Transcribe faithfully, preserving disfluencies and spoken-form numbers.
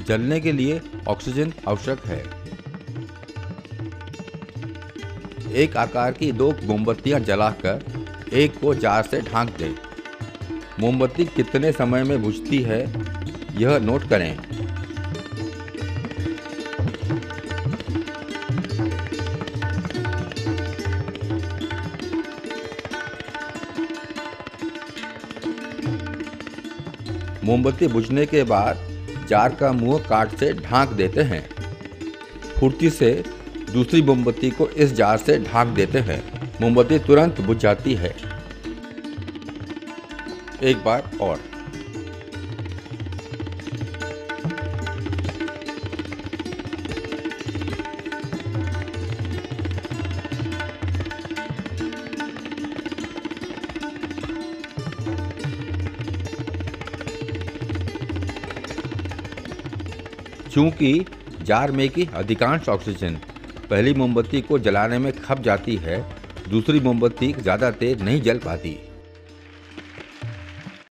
जलने के लिए ऑक्सीजन आवश्यक है। एक आकार की दो मोमबत्तियां जलाकर एक को जार से ढांक दें। मोमबत्ती कितने समय में बुझती है यह नोट करें। मोमबत्ती बुझने के बाद जार का मुंह काट से ढांक देते हैं। फुर्ती से दूसरी मोमबत्ती को इस जार से ढांक देते हैं। मोमबत्ती तुरंत बुझ जाती है। एक बार और। चूंकि जार में की अधिकांश ऑक्सीजन पहली मोमबत्ती को जलाने में खप जाती है, दूसरी मोमबत्ती ज़्यादा तेज नहीं जल पाती।